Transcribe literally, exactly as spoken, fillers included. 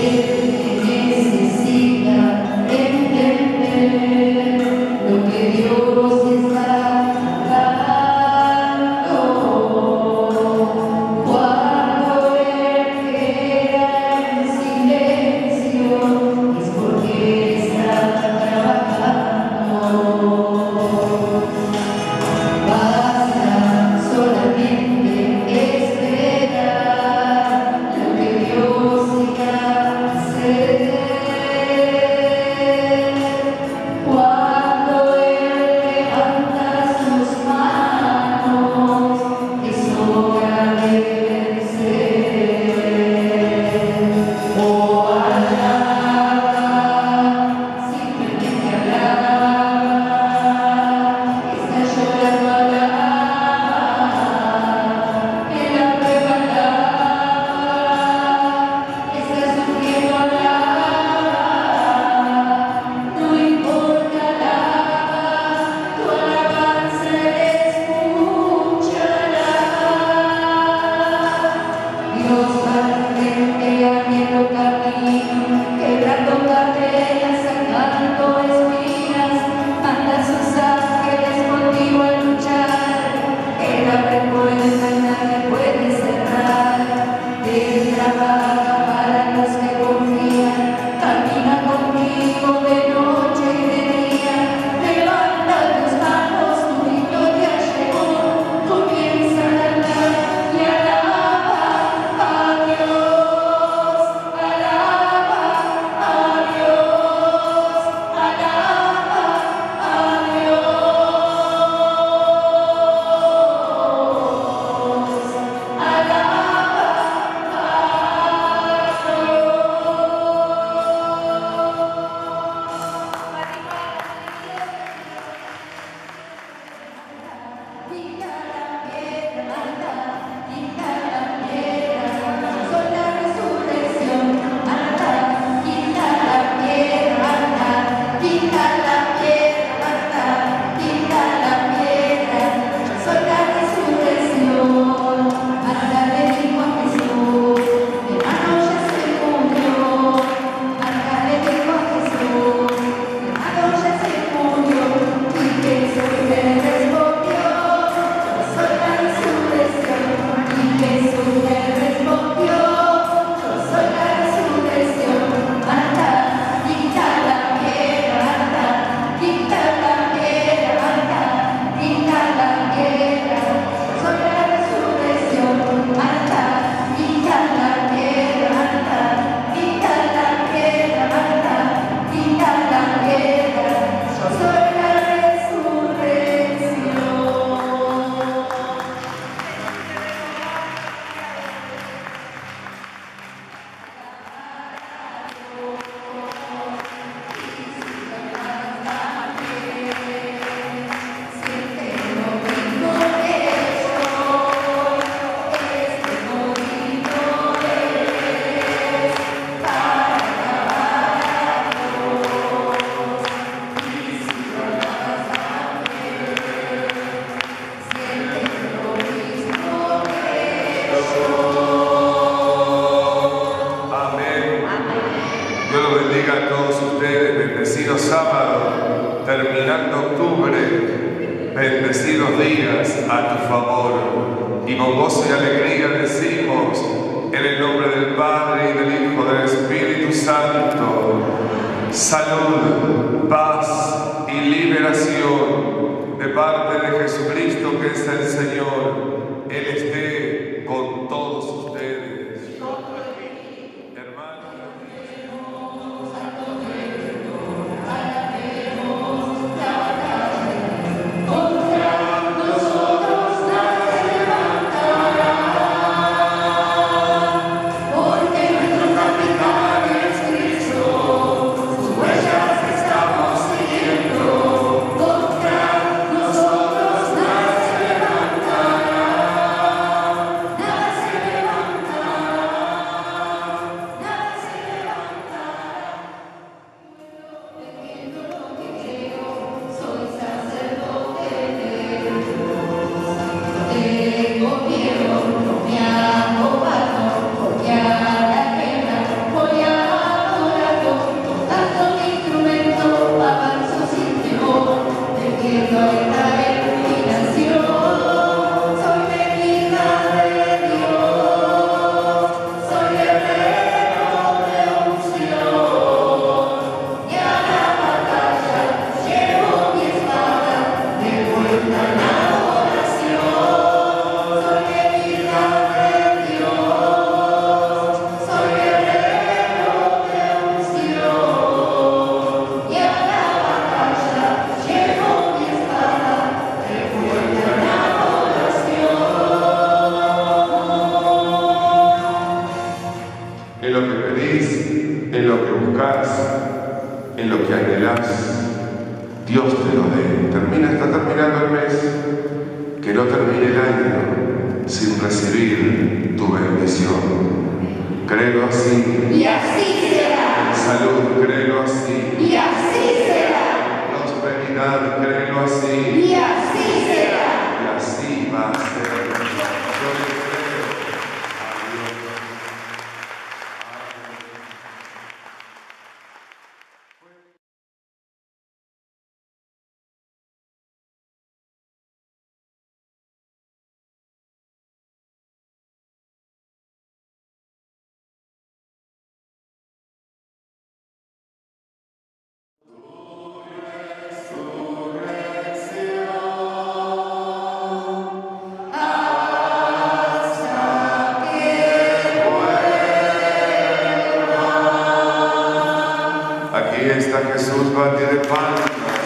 bendecidos días a tu favor. Y con gozo y alegría decimos, en el nombre del Padre, y del Hijo, y del Espíritu Santo, salud, paz y liberación de parte de Jesucristo, que es el Señor. Él esté con todos ustedes. Nosotros las levantará. esperás, en lo que anhelás, Dios te lo dé. Termina, está terminando el mes, que no termine el año sin recibir tu bendición. Créelo así. Y así será. En salud, créelo así. Y así será. En prosperidad, créelo así. Y así será. Y así va a ser. Yo le creo a Dios. Aquí está Jesús, bate de palmas.